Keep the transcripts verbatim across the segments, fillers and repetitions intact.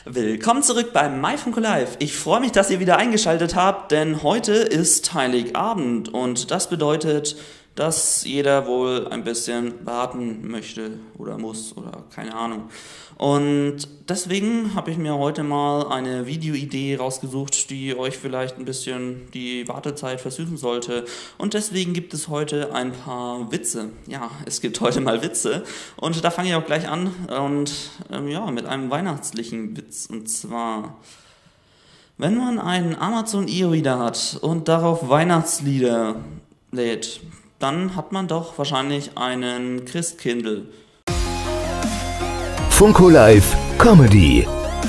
Willkommen zurück beim MyFunko Live. Ich freue mich, dass ihr wieder eingeschaltet habt, denn heute ist Heiligabend und das bedeutet, dass jeder wohl ein bisschen warten möchte oder muss oder keine Ahnung. Und deswegen habe ich mir heute mal eine Videoidee rausgesucht, die euch vielleicht ein bisschen die Wartezeit versüßen sollte. Und deswegen gibt es heute ein paar Witze. Ja, es gibt heute mal Witze und da fange ich auch gleich an und ähm, ja, mit einem weihnachtlichen Witz. Und zwar, wenn man einen Amazon E-Reader hat und darauf Weihnachtslieder lädt, dann hat man doch wahrscheinlich einen Christkindl. Funko Live Comedy.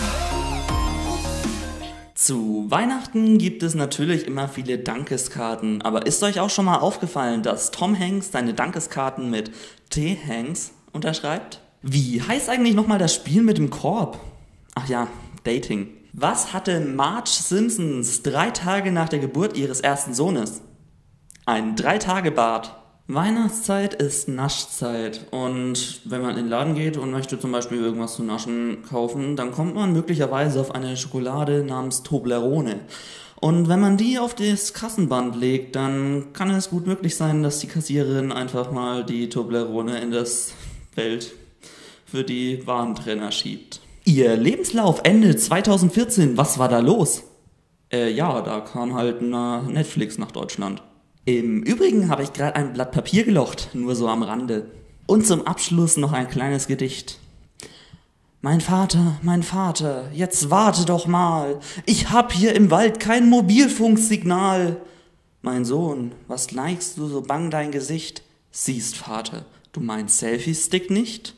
Zu Weihnachten gibt es natürlich immer viele Dankeskarten, aber ist euch auch schon mal aufgefallen, dass Tom Hanks seine Dankeskarten mit T. Hanks unterschreibt? Wie heißt eigentlich nochmal das Spiel mit dem Korb? Ach ja, Dating. Was hatte Marge Simpsons drei Tage nach der Geburt ihres ersten Sohnes? Ein Drei-Tage-Bart. Weihnachtszeit ist Naschzeit und wenn man in den Laden geht und möchte zum Beispiel irgendwas zu naschen kaufen, dann kommt man möglicherweise auf eine Schokolade namens Toblerone. Und wenn man die auf das Kassenband legt, dann kann es gut möglich sein, dass die Kassiererin einfach mal die Toblerone in das Feld für die Warentrenner schiebt. Ihr Lebenslauf Ende zweitausendvierzehn, was war da los? Äh, ja, da kam halt Netflix nach Deutschland. Im Übrigen habe ich gerade ein Blatt Papier gelocht, nur so am Rande. Und zum Abschluss noch ein kleines Gedicht. Mein Vater, mein Vater, jetzt warte doch mal, ich hab hier im Wald kein Mobilfunksignal. Mein Sohn, was neigst du so bang dein Gesicht? Siehst, Vater, du meinst Selfie-Stick nicht?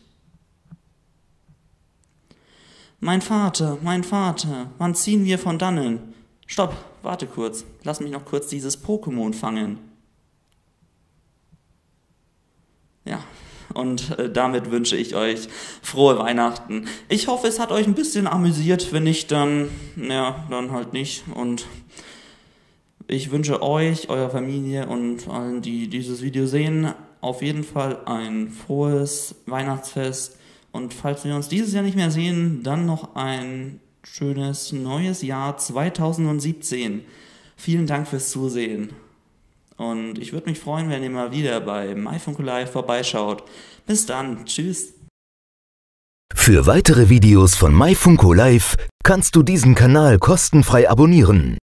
Mein Vater, mein Vater, wann ziehen wir von dannen? Stopp, warte kurz, lass mich noch kurz dieses Pokémon fangen. Ja, und äh, damit wünsche ich euch frohe Weihnachten. Ich hoffe, es hat euch ein bisschen amüsiert, wenn nicht, dann, ja, dann halt nicht. Und ich wünsche euch, eurer Familie und allen, die dieses Video sehen, auf jeden Fall ein frohes Weihnachtsfest. Und falls wir uns dieses Jahr nicht mehr sehen, dann noch ein schönes neues Jahr zweitausendsiebzehn. Vielen Dank fürs Zusehen. Und ich würde mich freuen, wenn ihr mal wieder bei MyFunko Live vorbeischaut. Bis dann. Tschüss. Für weitere Videos von MyFunko Live kannst du diesen Kanal kostenfrei abonnieren.